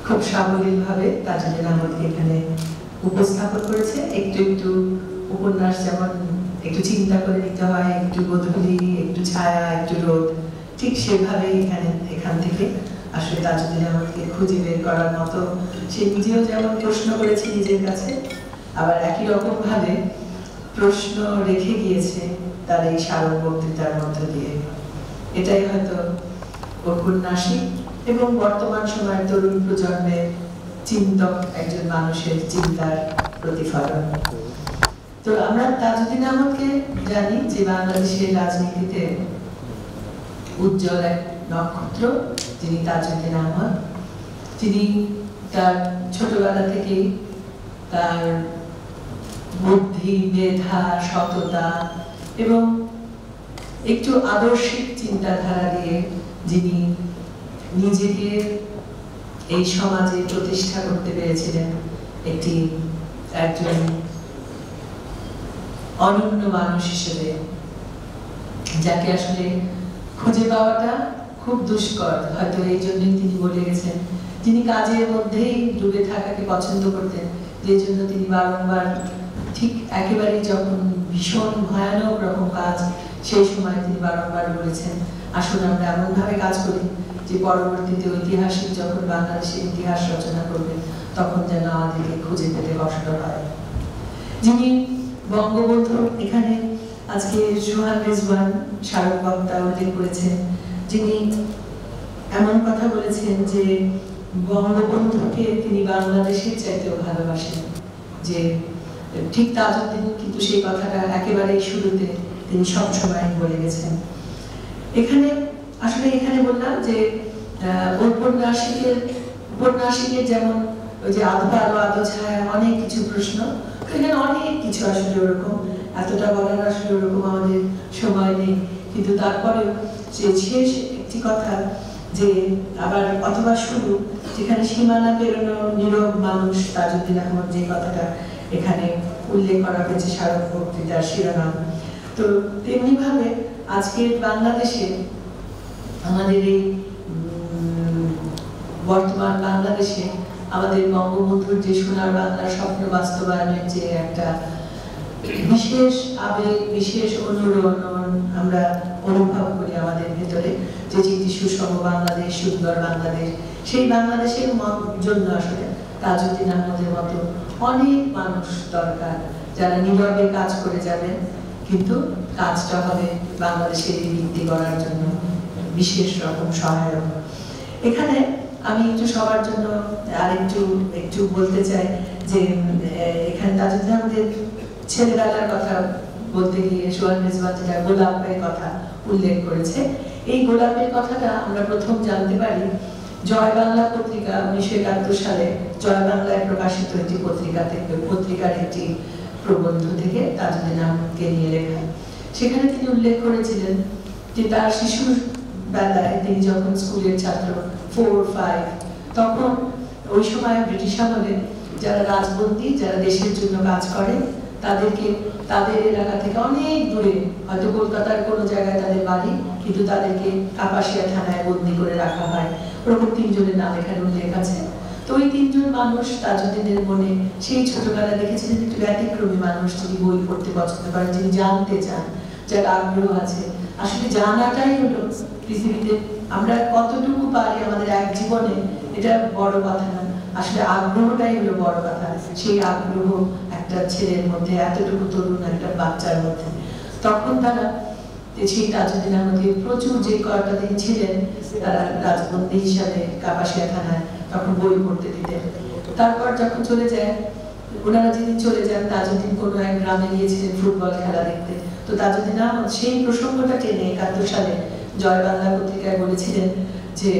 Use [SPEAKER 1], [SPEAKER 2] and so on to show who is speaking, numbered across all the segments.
[SPEAKER 1] খুব সাবলীলভাবে তাজুদ্দিন আহমদকে এখানে উপস্থাপন করেছে। একটু একটু উপন্যাস যেমন একটু চিন্তা করে নিতে হয়, একটু গোধূলি, একটু ছায়া, একটু রোদ, ঠিক সেভাবেই এখান থেকে আসলে তাজুদ্দিন আহমদকে খুঁজে বের করার মতো সে নিজেও যেমন প্রশ্ন করেছে নিজের কাছে, আবার একই রকম ভাবে প্রশ্ন রেখে গিয়েছে তার এই স্মারক বক্তৃতার মধ্য দিয়ে। এটাই হয়তো ঔপন্যাসিক এবং বর্তমান সময়ের তরুণ প্রজন্মের চিন্তক একজন মানুষের চিন্তার প্রতিফলন। তো আমরা তাজুদ্দিন আহমদকে জানি যে বাংলাদেশের রাজনীতিতে উজ্জ্বল এক নক্ষত্র, যিনি তাজুদ্দিন আহমদ। তিনি তার ছোটবেলা থেকেই তার বুদ্ধি, মেধা, সততা এবং একটু আদর্শিক চিন্তাধারা দিয়ে যিনি নিজেকে এই সমাজে প্রতিষ্ঠা করতে পেরেছিলেন একজন অনন্য মানুষ হিসেবে, যাকে আসলে খুঁজে পাওয়াটা খুব দুষ্কর। হয়তো এই জন্যই তিনি বলে গেছেন, তিনি কাজের মধ্যেই ডুবে থাকাকে পছন্দ করতেন, যে জন্য তিনি বারংবার ঠিক একেবারেই যখন ভীষণ ভয়ানক রকম কাজ, সেই সময় তিনি বারংবার বলেছেন, আসলে আমরা এমনভাবে কাজ করি যে পরবর্তীতে ঐতিহাসিক যখন বাংলাদেশের ইতিহাস রচনা করবে তখন যেন আমাদেরকে খুঁজে পেতে কষ্ট হয়। যিনি বঙ্গবন্ধু, এখানে আজকে জোহান রেজওয়ান স্মারক বক্তা উল্লেখ করেছেন, যিনি এমন কথা বলেছেন যে বঙ্গবন্ধুকে তিনি বাংলাদেশের চাইতেও ভালোবাসেন। যে ঠিক তাজুদ্দিন কিন্তু সেই কথাটা একেবারেই শুরুতে তিনি সবসময় বলে গেছেন। এখানে বললাম যে উপন্যাসিকের যেমন ওই যে আধো আলো আধো ছায়া, অনেক কিছু প্রশ্ন, এখানে অনেক কিছু আসলে ওরকম, এতটা বলার আসলে ওরকম আমাদের সময় নেই, কিন্তু তারপরেও যে শেষ একটি কথা যে আবার অথবা শুরু, যেখানে সীমানা পেরোনো নীরব মানুষ তাজুদ্দিন আহমদ, যে কথাটা এখানে উল্লেখ করা হয়েছে স্মারক বক্তৃতার শিরোনাম। তো তেমনি ভাবে আজকের বাংলাদেশে আমাদের এই বর্তমান বাংলাদেশে আমাদের বঙ্গবন্ধুর যে সোনার বাংলার স্বপ্ন বাস্তবায়নের যে একটা বিশেষ আবেগ, বিশেষ অনুরণন আমরা অনুভব করি আমাদের ভেতরে, যে একটি সুষম বাংলাদেশ, সুন্দর বাংলাদেশ, সেই বাংলাদেশের জন্য আসলে তাজুদ্দিন আহমদের মতো অনেক মানুষ দরকার, যারা নীরবে কাজ করে যাবেন, কিন্তু কাজটা হবে বাংলাদেশের ভিত্তি করার জন্য বিশেষ রকম সহায়ক। এখানে আমি একটু সবার জন্য একটু বলতে চাই যে এখানে তাজুদ্দিন আহমদের ছেলেবেলার কথা বলতে গিয়ে সোহান রেজওয়ান যেটা গোলাপের কথা উল্লেখ করেছে, এই গোলাপের কথাটা আমরা প্রথম জানতে পারি জয় বাংলা পত্রিকা 1971 সালে জয় বাংলায় প্রকাশিত একটি পত্রিকার একটি প্রবন্ধ থেকে তাজুদ্দিন আহমদকে নিয়ে লেখা। সেখানে তিনি উল্লেখ করেছিলেন যে তার শিশুর বেলায় তিনি যখন স্কুলের ছাত্র 4-5, তখন ওই সময় ব্রিটিশ আমলে যারা রাজবন্দী, যারা দেশের জন্য কাজ করে, তাদেরকে তাদের এলাকা থেকে অনেক দূরে, হয়তো কলকাতার কোনো জায়গায় তাদের বাড়ি, কিন্তু তাদেরকে কাপাসিয়া থানায় বন্দী করে রাখা হয়। ওরকম 3 জনের নাম এখানে উল্লেখ আছে। তো ওই 3 জন মানুষ তাজুদ্দিনের মনে সেই ছোটবেলা দেখেছিলেন একটু ব্যতিক্রমী মানুষ, যিনি বই পড়তে পছন্দ করেন, যিনি জানতে চান, যার আগ্রহ আছে। আসলে জানাটাই হলো পৃথিবীতে আমরা কতটুকু পারি আমাদের এক জীবনে, এটা বড় কথা না, আসলে আগ্রহটাই হলো বড় কথা। সেই আগ্রহ একটা ছেলের মধ্যে, এতটুকু তরুণ একটা বাচ্চার মধ্যে, তখন তারা সেই তাজুদ্দিন আহমদের প্রচুর, যে কয়টা দিন ছিলেন তারা রাজবন্দী হিসাবে কাপাসিয়া থানায়, তখন বই পড়তে দিতেন। তারপর যখন চলে যায়, ওনারা যেদিন চলে যান, তাজুদ্দিন কোনো এক গ্রামে গিয়েছিলেন ফুটবল খেলা দেখতে। তো তাজুদ্দিন আহমদ সেই প্রসঙ্গটা টেনে 71 সালে জয় বাংলা পত্রিকায় বলেছিলেন যে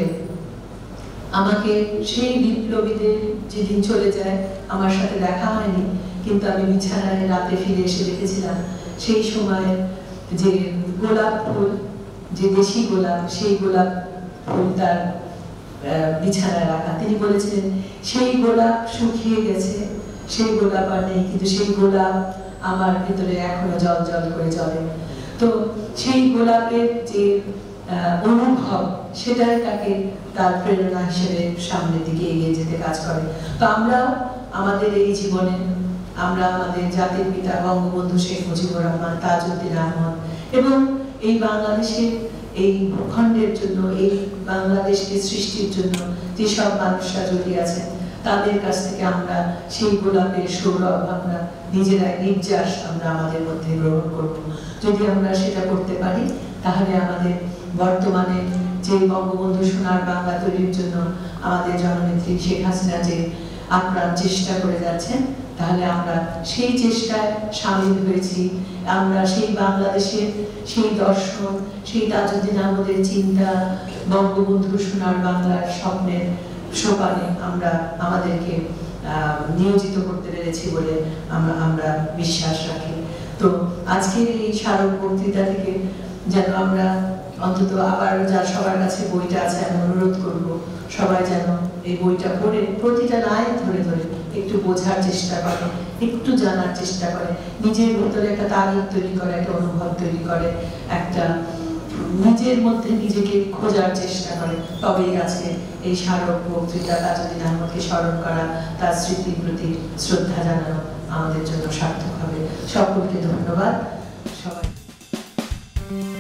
[SPEAKER 1] আমাকে সেই বিপ্লবীদের যেদিন চলে যায় আমার সাথে দেখা হয়নি, কিন্তু আমি বিছানায় রাতে ফিরে এসে দেখেছিলাম সেই সময় যে গোলাপ ফুল, যে দেশি গোলাপ, সেই গোলাপ ফুল তার বিছানায় রাখা। তিনি বলেছিলেন সেই গোলাপ শুকিয়ে গেছে, সেই গোলাপ আর নেই, কিন্তু সেই গোলাপ আমার ভিতরে এখনো জল জল করে জ্বলে। তো সেই গোলাপের যে অনুভব, সেটাই তাকে তার প্রেরণা হিসেবে সামনের দিকে এগিয়ে যেতে কাজ করে। তো আমরা আমাদের এই জীবনে আমরা আমাদের জাতির পিতা বঙ্গবন্ধু শেখ মুজিবুর রহমান, তাজউদ্দিন আহমদ এবং এই বাংলাদেশের এই ভূখণ্ডের জন্য, এই বাংলাদেশকে সৃষ্টির জন্য যেসব মানুষরা জড়িয়ে আছেন তাদের কাছ থেকে আমরা সেই গোলাপের সৌরভ আমরা নিজেরাই নির্যাস আমরা আমাদের মধ্যে গ্রহণ করব। যদি আমরা সেটা করতে পারি তাহলে আমাদের বর্তমানে যে বঙ্গবন্ধু সোনার বাংলা তৈরির জন্য আমাদের জননেত্রী শেখ হাসিনা যে আপ্রাণ চেষ্টা করে যাচ্ছেন, তাহলে আমরা সেই চেষ্টায় সামিল হয়েছি। আমরা সেই বাংলাদেশের সেই দর্শন, সেই তাজউদ্দিন আহমদের চিন্তা, বঙ্গবন্ধু সোনার বাংলার স্বপ্নের সোপানে আমরা আমাদেরকে নিয়োজিত করতে পেরেছি বলে আমরা বিশ্বাস রাখি। তো আজকের এই স্মারক বক্তৃতা থেকে যেন আমরা অন্তত আবার যার সবার কাছে বইটা আছে আমি অনুরোধ করব সবাই যেন এই বইটা পড়ে প্রতিটা লাইন ধরে ধরে একটু বোঝার চেষ্টা করে, একটু জানার চেষ্টা করে, নিজের ভিতরে একটা তারিখ তৈরি করে, একটা অনুভব তৈরি করে, একটা নিজের মধ্যে নিজেকে খোঁজার চেষ্টা করে। তবেই আছে এই স্মারক বক্তৃতা তাজউদ্দিন আহমদকে স্মরণ করা, তার স্মৃতির প্রতি শ্রদ্ধা জানানো আমাদের জন্য সার্থক হবে। সকলকে ধন্যবাদ। সবাই